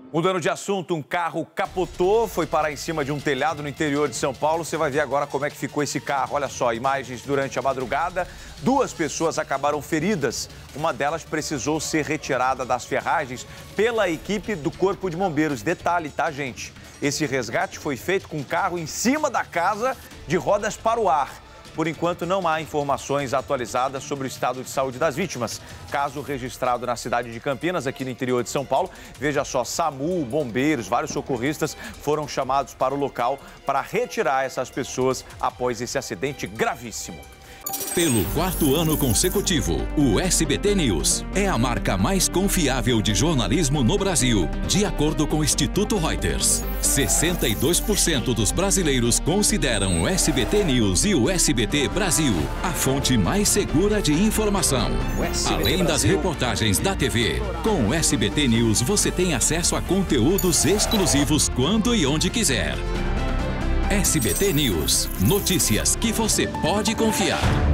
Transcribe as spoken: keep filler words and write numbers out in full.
Mudando de assunto, um carro capotou, foi parar em cima de um telhado no interior de São Paulo. Você vai ver agora como é que ficou esse carro. Olha só, imagens durante a madrugada. Duas pessoas acabaram feridas. Uma delas precisou ser retirada das ferragens pela equipe do Corpo de Bombeiros. Detalhe, tá, gente? Esse resgate foi feito com o carro em cima da casa, de rodas para o ar. Por enquanto, não há informações atualizadas sobre o estado de saúde das vítimas. Caso registrado na cidade de Campinas, aqui no interior de São Paulo. Veja só, SAMU, bombeiros, vários socorristas foram chamados para o local para retirar essas pessoas após esse acidente gravíssimo. Pelo quarto ano consecutivo, o S B T News é a marca mais confiável de jornalismo no Brasil, de acordo com o Instituto Reuters. sessenta e dois por cento dos brasileiros consideram o S B T News e o S B T Brasil a fonte mais segura de informação. Além das reportagens da T V, com o S B T News você tem acesso a conteúdos exclusivos quando e onde quiser. S B T News. Notícias que você pode confiar.